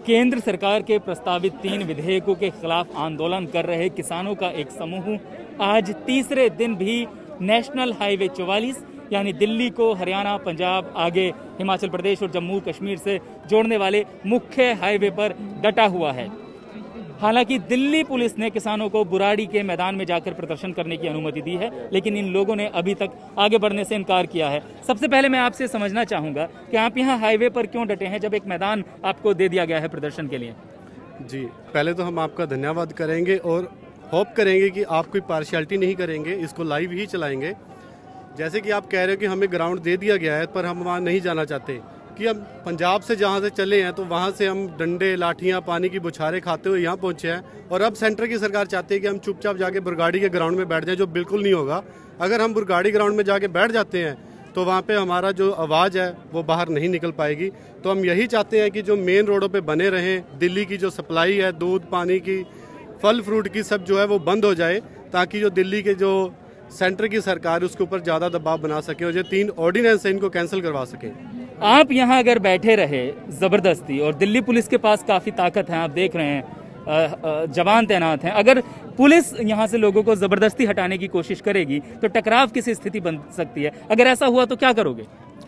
केंद्र सरकार के प्रस्तावित 3 विधेयकों के खिलाफ आंदोलन कर रहे किसानों का एक समूह आज तीसरे दिन भी नेशनल हाईवे 44 यानी दिल्ली को हरियाणा, पंजाब, आगे हिमाचल प्रदेश और जम्मू कश्मीर से जोड़ने वाले मुख्य हाईवे पर डटा हुआ है। हालांकि दिल्ली पुलिस ने किसानों को बुराड़ी के मैदान में जाकर प्रदर्शन करने की अनुमति दी है, लेकिन इन लोगों ने अभी तक आगे बढ़ने से इनकार किया है। सबसे पहले मैं आपसे समझना चाहूंगा कि आप यहाँ हाईवे पर क्यों डटे हैं जब एक मैदान आपको दे दिया गया है प्रदर्शन के लिए? जी, पहले तो हम आपका धन्यवाद करेंगे और होप करेंगे कि आप कोई पार्शियलिटी नहीं करेंगे, इसको लाइव ही चलाएंगे। जैसे कि आप कह रहे हो कि हमें ग्राउंड दे दिया गया है, पर हम वहाँ नहीं जाना चाहते कि हम पंजाब से जहाँ से चले हैं तो वहाँ से हम डंडे, लाठियाँ, पानी की बुछारें खाते हुए यहाँ पहुँचे हैं और अब सेंटर की सरकार चाहती है कि हम चुपचाप जाके बुरगाड़ी के ग्राउंड में बैठ जाएं, जो बिल्कुल नहीं होगा। अगर हम बुरगाड़ी ग्राउंड में जाके बैठ जाते हैं तो वहाँ पे हमारा जो आवाज़ है वो बाहर नहीं निकल पाएगी। तो हम यही चाहते हैं कि जो मेन रोडों पे बने रहें, दिल्ली की जो सप्लाई है दूध, पानी की, फल फ्रूट की, सब जो है वो बंद हो जाए, ताकि जो दिल्ली के जो सेंटर की सरकार उसके ऊपर ज़्यादा दबाव बना सके और जो 3 ऑर्डिनेंस है इनको कैंसिल करवा सके। आप यहाँ अगर बैठे रहे जबरदस्ती, और दिल्ली पुलिस के पास काफी ताकत है, आप देख रहे हैं जवान तैनात हैं, अगर पुलिस यहाँ से लोगों को जबरदस्ती हटाने की कोशिश करेगी तो टकराव की स्थिति बन सकती है। अगर ऐसा हुआ तो क्या करोगे?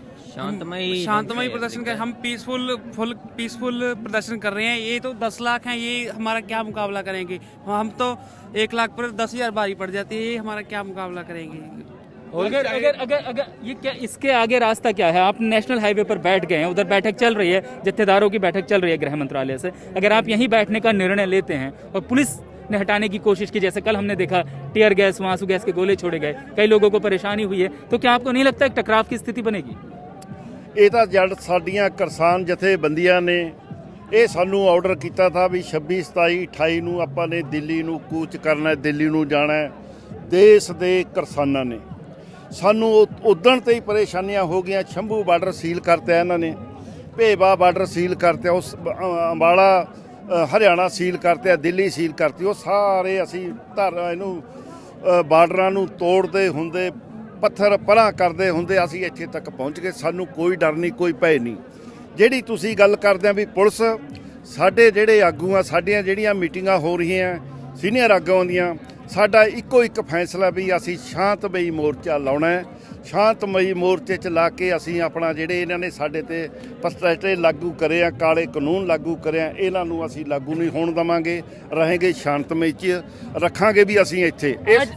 शांतमयी प्रदर्शन कर, हम पीसफुल प्रदर्शन कर रहे हैं। ये तो 10 लाख हैं, ये हमारा क्या मुकाबला करेंगे? हम तो 1 लाख पर 10,000 बारी पड़ जाती है, ये हमारा क्या मुकाबला करेंगे? और अगर ये क्या, इसके आगे रास्ता क्या है? आप नेशनल हाईवे पर बैठ गए हैं, उधर बैठक चल रही है, जत्थेदारों की बैठक चल रही है गृह मंत्रालय से। अगर आप यहीं बैठने का निर्णय लेते हैं और पुलिस ने हटाने की कोशिश की, जैसे कल हमने देखा टीयर गैस, आंसू गैस के गोले छोड़े गए, कई लोगों को परेशानी हुई है, तो क्या आपको नहीं लगता एक टकराव की स्थिति बनेगी? ਇਹ ਤਾਂ ਜਦ ਸਾਡੀਆਂ ਕਿਸਾਨ ਜਥੇਬੰਦੀਆਂ ਨੇ ਇਹ ਸਾਨੂੰ ਆਰਡਰ ਕੀਤਾ था ਵੀ 26, 27, 28 ਨੂੰ ਆਪਾਂ ਨੇ ਦਿੱਲੀ ਨੂੰ ਕੂਚ ਕਰਨਾ, ਦਿੱਲੀ ਨੂੰ ਜਾਣਾ। ਦੇਸ਼ ਦੇ ਕਿਸਾਨਾਂ ਨੇ ਸਾਨੂੰ ਉਦਣ ਤੇ ਹੀ ਪਰੇਸ਼ਾਨੀਆਂ ਹੋ ਗਈਆਂ। ਸ਼ੰਭੂ ਬਾਰਡਰ ਸੀਲ ਕਰਤਾ ਇਹਨਾਂ ਨੇ, ਭੇਵਾ ਬਾਰਡਰ ਸੀਲ ਕਰਤਾ, ਉਸ ਅੰਬਾਲਾ ਹਰਿਆਣਾ ਸੀਲ ਕਰਤਾ, ਦਿੱਲੀ ਸੀਲ ਕਰਤੀ। ਉਹ ਸਾਰੇ ਅਸੀਂ ਇਹਨੂੰ ਬਾਰਡਰਾਂ ਨੂੰ ਤੋੜਦੇ ਹੁੰਦੇ, पत्थर परां करते होंगे असी इत्थे तक पहुँच गए। सानू कोई डर नहीं, कोई भय नहीं। जिहड़ी तुसी गल करदे आ भी पुलिस साडे जिहड़े आगू आ, साडियां जिहड़ियां मीटिंगां हो रहीआं सीनियर आगूआं दियां, साडा इक्को एक फैसला भी असी शांतमई मोर्चा लाउणा है। शांतमई मोर्चे च ला के असी अपना जिहड़े इन्हां ने साडे ते पस्टैटे लागू करे आ, काले कानून लागू करे आ, इन्हां नूं असी लागू नहीं होण देवांगे। रहेंगे शांतमई च रखांगे भी असी इत्थे।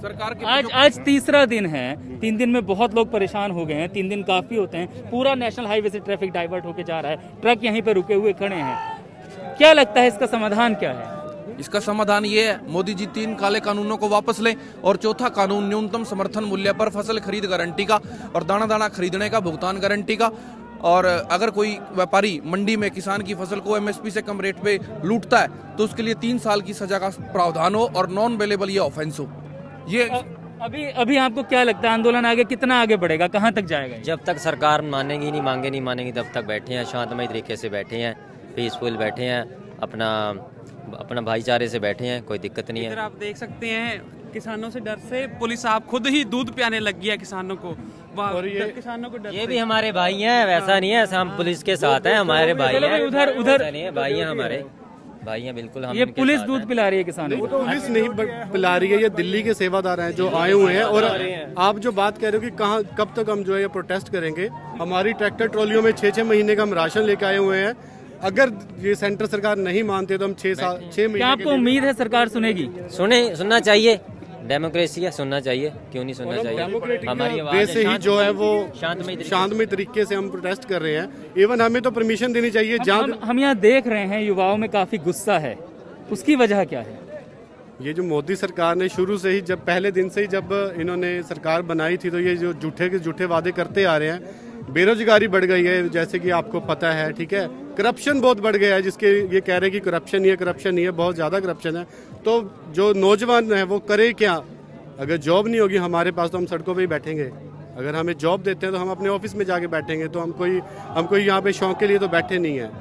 आज तीसरा दिन है, 3 दिन में बहुत लोग परेशान हो गए हैं। 3 दिन काफी होते हैं, पूरा नेशनल हाईवे से ट्रैफिक डाइवर्ट होकर जा रहा है, ट्रक यहीं पे रुके हुए खड़े हैं। क्या लगता है इसका समाधान क्या है? इसका समाधान ये है, मोदी जी 3 काले कानूनों को वापस लें और चौथा कानून न्यूनतम समर्थन मूल्य पर फसल खरीद गारंटी का और दाना दाना खरीदने का भुगतान गारंटी का। और अगर कोई व्यापारी मंडी में किसान की फसल को MSP से कम रेट पे लूटता है तो उसके लिए 3 साल की सजा का प्रावधान हो और नॉन अवेलेबल ये ऑफेंस हो। ये अभी आपको क्या लगता है आंदोलन आगे कितना आगे बढ़ेगा, कहाँ तक जाएगा? जब तक सरकार मानेगी नहीं मानेगी तब तक बैठे हैं, शांतमय तरीके से बैठे हैं, पीसफुल बैठे हैं, अपना भाईचारे से बैठे हैं, कोई दिक्कत नहीं है। इधर आप देख सकते हैं किसानों से डर से पुलिस आप खुद ही दूध पियाने लग गया किसानों को। और किसानों को ये भी हमारे भाई हैं, वैसा नहीं है, हम पुलिस के साथ हैं, हमारे भाई हैं। उधर भाई हैं, हमारे भाई हैं, बिल्कुल। हम ये पुलिस दूध पिला रही है किसानों को? पुलिस नहीं पिला रही है, ये दिल्ली के सेवादार हैं जो आए हुए हैं। और आप जो बात कह रहे हो कि कहाँ कब तक हम जो है ये प्रोटेस्ट करेंगे, हमारी ट्रैक्टर ट्रॉलियों में 6 महीने का हम राशन लेके आए हुए हैं। अगर ये सेंटर सरकार नहीं मानते तो हम 6 महीने। क्या आपको उम्मीद है सरकार सुनेगी? सुनना चाहिए, डेमोक्रेसी है, सुनना चाहिए, क्यों नहीं सुनना चाहिए? हमारी आवाज से ही जो है वो शांतमय तरीके से हम प्रोटेस्ट कर रहे हैं। इवन हमें तो परमिशन देनी चाहिए। हम यहाँ देख रहे हैं युवाओं में काफी गुस्सा है, उसकी वजह क्या है? ये जो मोदी सरकार ने शुरू से ही, जब पहले दिन से ही जब इन्होंने सरकार बनाई थी, तो ये जो झूठे वादे करते आ रहे हैं। बेरोजगारी बढ़ गई है, जैसे कि आपको पता है, ठीक है। करप्शन बहुत बढ़ गया है, जिसके ये कह रहे हैं कि करप्शन नहीं है, बहुत ज़्यादा करप्शन है। तो जो नौजवान है वो करे क्या? अगर जॉब नहीं होगी हमारे पास तो हम सड़कों पे ही बैठेंगे। अगर हमें जॉब देते हैं तो हम अपने ऑफिस में जाके बैठेंगे। तो हम कोई यहाँ पे शौक के लिए तो बैठे नहीं है।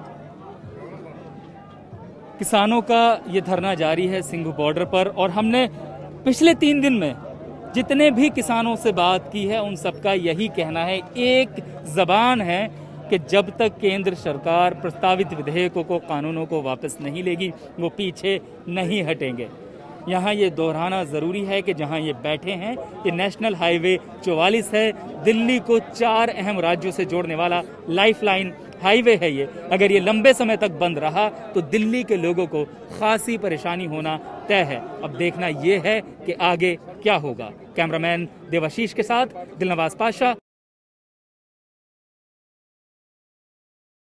किसानों का ये धरना जारी है सिंघू बॉर्डर पर, और हमने पिछले 3 दिन में जितने भी किसानों से बात की है उन सबका यही कहना है, एक जबान है, कि जब तक केंद्र सरकार प्रस्तावित विधेयकों को, कानूनों को वापस नहीं लेगी, वो पीछे नहीं हटेंगे। यहाँ ये दोहराना ज़रूरी है कि जहाँ ये बैठे हैं ये नेशनल हाईवे 44 है, दिल्ली को 4 अहम राज्यों से जोड़ने वाला लाइफलाइन हाईवे है ये। अगर ये लंबे समय तक बंद रहा तो दिल्ली के लोगों को खासी परेशानी होना तय है। अब देखना ये है कि आगे क्या होगा। कैमरामैन देवाशीष के साथ दिलनवाज पाशा।